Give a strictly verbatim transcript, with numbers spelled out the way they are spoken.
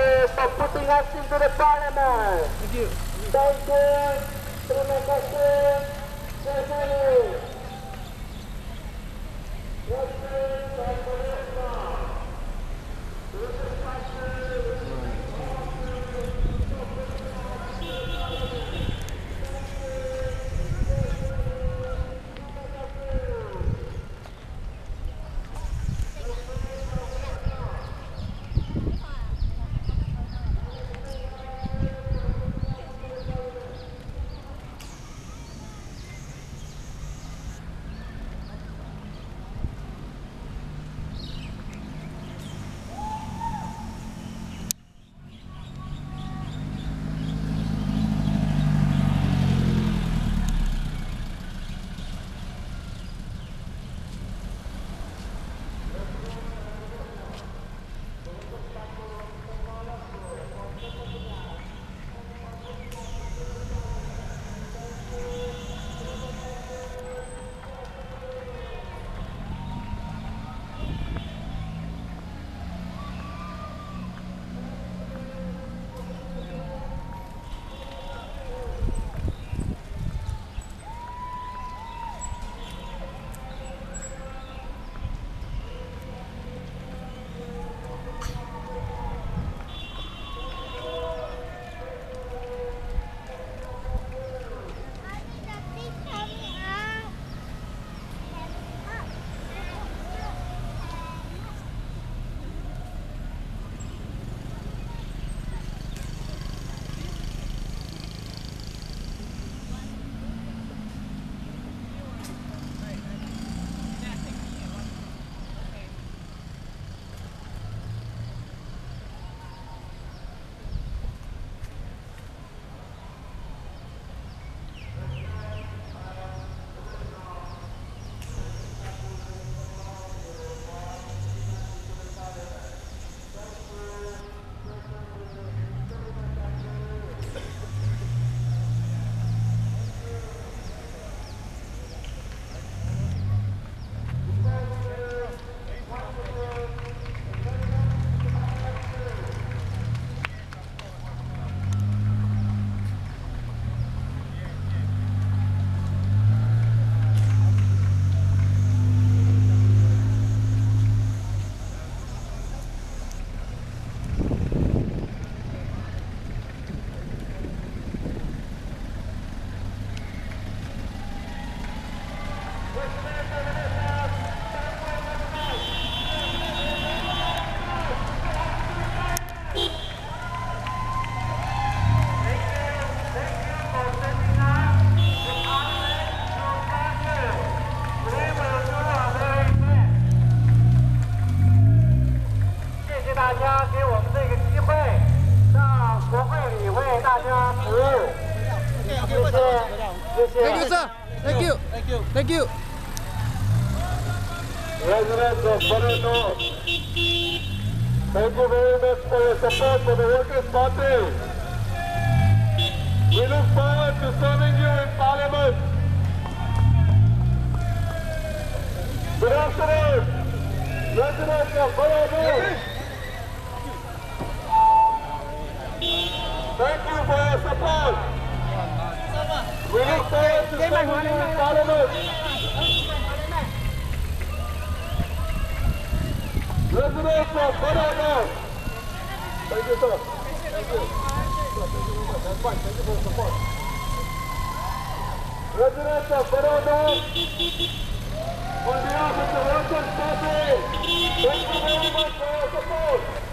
you for putting us into the parliament. Thank you. Thank you. Terima kasih. Terima Thank you, sir. Thank you. Thank you. Thank you. Residents of Toronto, thank you very much for your support for the Workers' Party. We look forward to serving you in Parliament. Good afternoon, residents of Toronto. Thank you for your support. We look forward to serving you in Parliament. Residents of Toronto. Thank you, sir. Thank you. That's fine. Thank you for the support. Residents of Toronto, on behalf of the Workers' Party, thank you very much for your support.